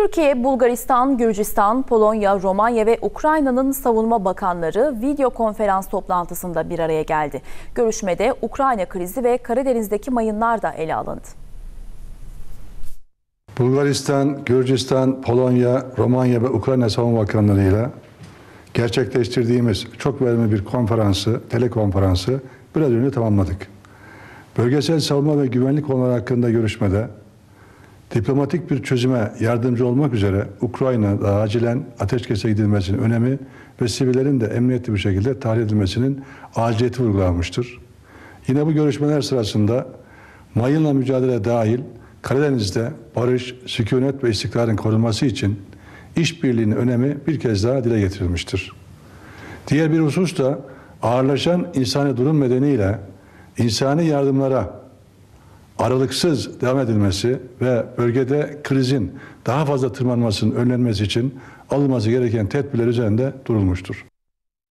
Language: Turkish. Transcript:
Türkiye, Bulgaristan, Gürcistan, Polonya, Romanya ve Ukrayna'nın savunma bakanları video konferans toplantısında bir araya geldi. Görüşmede Ukrayna krizi ve Karadeniz'deki mayınlar da ele alındı. Bulgaristan, Gürcistan, Polonya, Romanya ve Ukrayna savunma bakanlarıyla gerçekleştirdiğimiz çok verimli bir telekonferansı biraz önce tamamladık. Bölgesel savunma ve güvenlik konuları hakkında görüşmede diplomatik bir çözüme yardımcı olmak üzere Ukrayna'da acilen ateşkese gidilmesinin önemi ve sivillerin de emniyetli bir şekilde tahliye edilmesinin aciliyeti vurgulanmıştır. Yine bu görüşmeler sırasında mayınla mücadele dahil Karadeniz'de barış, sükunet ve istikrarın korunması için işbirliğinin önemi bir kez daha dile getirilmiştir. Diğer bir husus da ağırlaşan insani durum nedeniyle insani yardımlara aralıksız devam edilmesi ve bölgede krizin daha fazla tırmanmasının önlenmesi için alınması gereken tedbirler üzerinde durulmuştur.